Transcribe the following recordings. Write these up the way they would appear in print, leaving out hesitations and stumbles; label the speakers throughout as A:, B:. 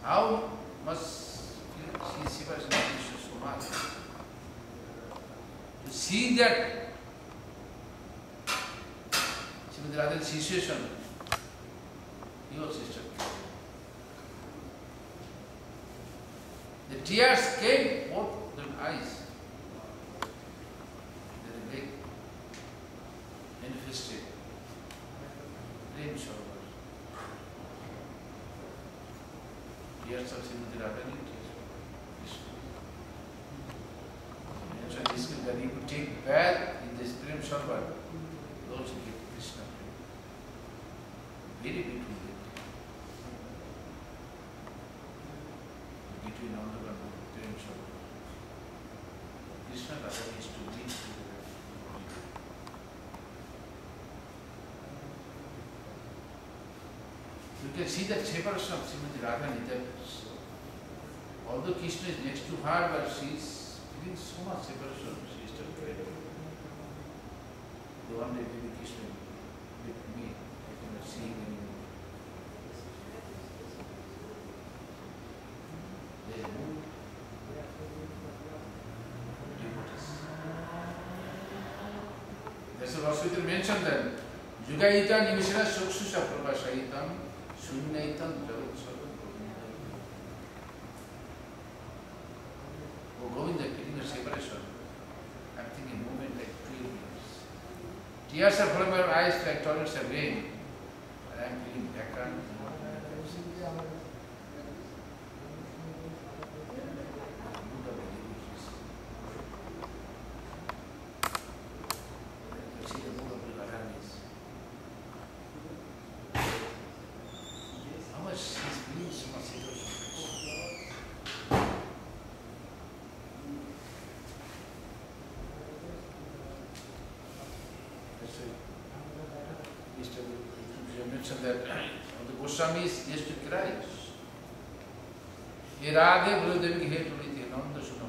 A: how much she separates so much. To see that Srimati Radharani's situation, your sister, the tears came both the eyes. They were manifested. Prem Sarvar. Tears of Srimati Radharani, tears of Krishna. That he could take bath in this Prem Sarvar, those who get Krishna. Very beautiful. Between Nanda and Prem Sarvar. Krishna Radharani is to meet together. You can see that separation of Srimati Radharani, that although Krishna is next to her, but she is feeling so much separation, she is still praying. The one day maybe Krishna with me, I cannot see him anymore. They move. Devotees. That's what Vasudeva mentioned that Yugayita Nimishana Suksusha Prabhashayitam Sunnaitam Jagat Sarva Govinda feeling a separation. I'm thinking movement like 12 years. Tears are flowing from my eyes like torrents of rain. And I'm feeling backward. That the Goswamis used to cry. He Radhe Gurudevi he to the nanda sunam.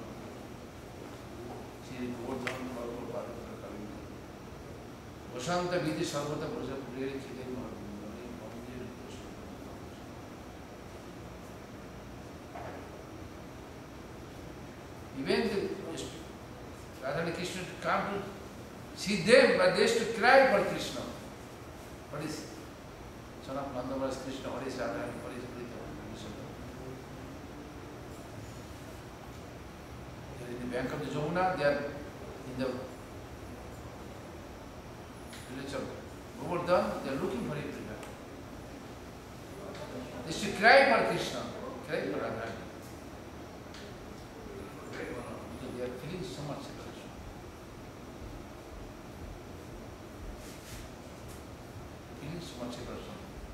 A: She poured down for Bhagavata Kavinda. Gosanta Vidhi Sarvata Braja Pureri Chidai Mahavindari. Even the Radharani Krishna to come to see them, but they used to cry for Krishna. What is son of Nanda was Krishna, what is Radharani, what is Prita? They are in the bank of the Jamuna, they are in the village of Govardhan, they are looking for him. They should cry for Krishna, cry for Radharani. Because they are feeling so much separation. Feeling so much separation.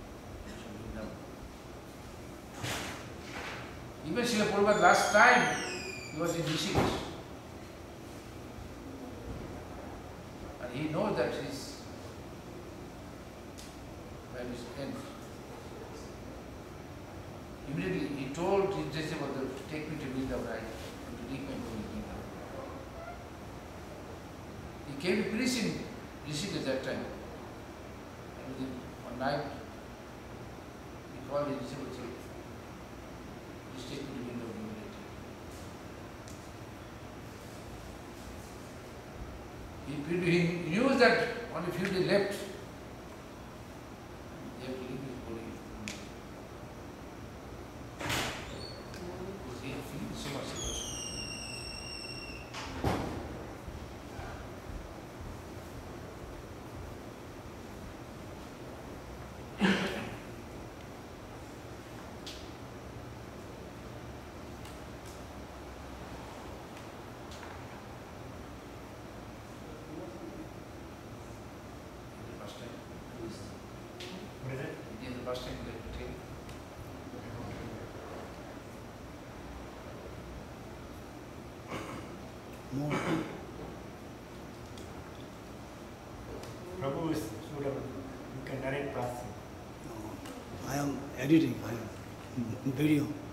A: Even Srila Prabhupada last time he was in Rishikesh. And he knows that his time is end. Immediately he told his disciple to take me to meet the bride and to leave my body. He came to preach in Rishikesh that time. And within one night he called his disciple and said, take me to the window of humility. He knew that only few days left. They have to leave his body. Because he feels so much separation. First time they take.
B: More.
C: Prabhu is suitable. You can narrate past.
B: No, I am editing. I am video.